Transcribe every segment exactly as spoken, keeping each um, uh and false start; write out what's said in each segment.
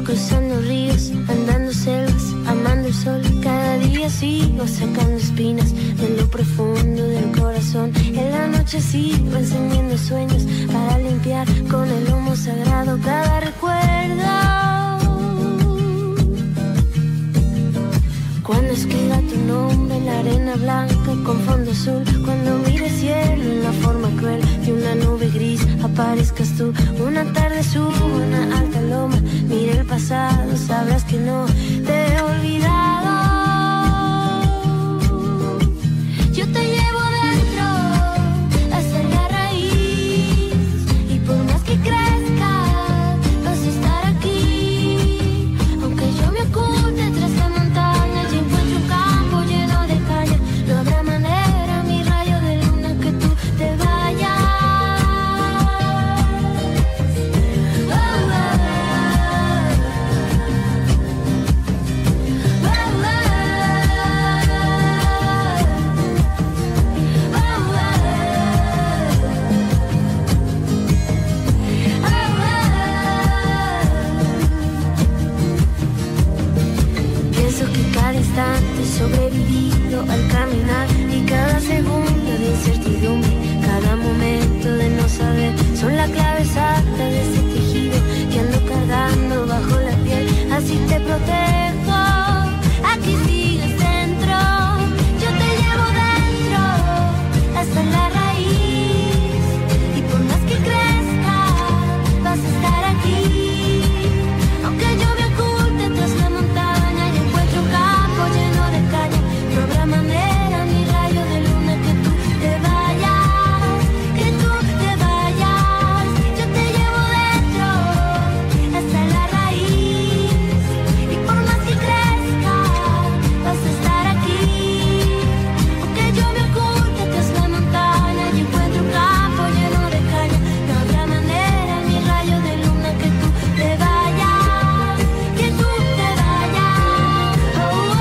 cruzando ríos, andando selvas, amando el sol. Cada día sigo sacando espinas de lo profundo del corazón. En la noche sigo encendiendo sueños para limpiar con el humo sagrado cada recuerdo. Cuando escriba tu nombre en la arena blanca con fondo azul, cuando mire el cielo en la forma cruel de una nube gris, aparezcas tú. Una tarde subo una alta loma, mire el pasado, sabrás que no te he olvidado. Yo te llevo dentro hasta la raíz, y por más que crezcas vas a estar aquí. Aunque yo me oculte tras la montaña y encuentre un campo lleno de caña, no habrá manera, mi rayo de luna, que tú te vayas. Oh, oh, pienso que cada instante he sobrevivido al caminar, y cada segundo de incertidumbre, cada momento de no saber, son la clave exacta de ese tejido que ando cargando bajo la piel. Así te protejo, aquí sigues dentro. Yo te llevo dentro hasta la raíz, y por más que crezca vas a estar aquí. Aunque yo me oculte tras la montaña y encuentre un campo lleno de caña, no habrá manera, mi rayo de luna, que tú te vayas, que tú te vayas. Yo te llevo dentro hasta la raíz, y por más que crezca vas a estar aquí. Aunque yo me oculte tras la montaña y encuentre un campo lleno de caña, no habrá manera, mi rayo de luna, que tú te vayas, que tú te vayas. Oh, oh, oh,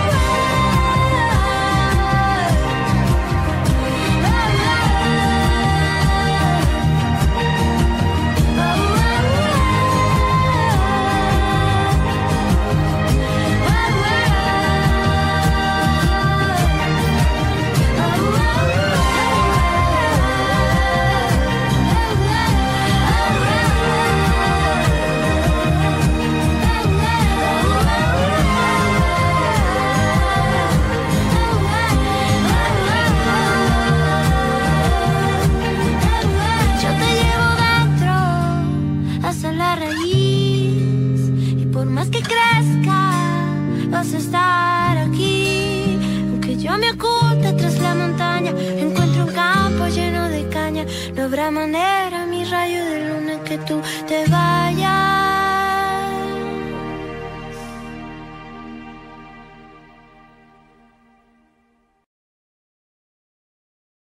yo te llevo dentro hasta la raíz, y por más que crezca vas a estar aquí. Aunque yo me oculte tras la montaña, encuentro un campo lleno de caña, no habrá manera, mi rayo de luna, que tú te vayas.